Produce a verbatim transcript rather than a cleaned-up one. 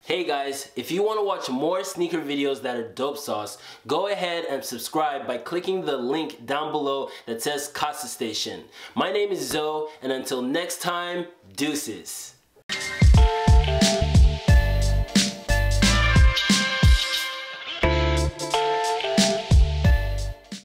Hey guys, if you want to watch more sneaker videos that are dope sauce, go ahead and subscribe by clicking the link down below that says Casa Station. My name is Zoe, and until next time, deuces.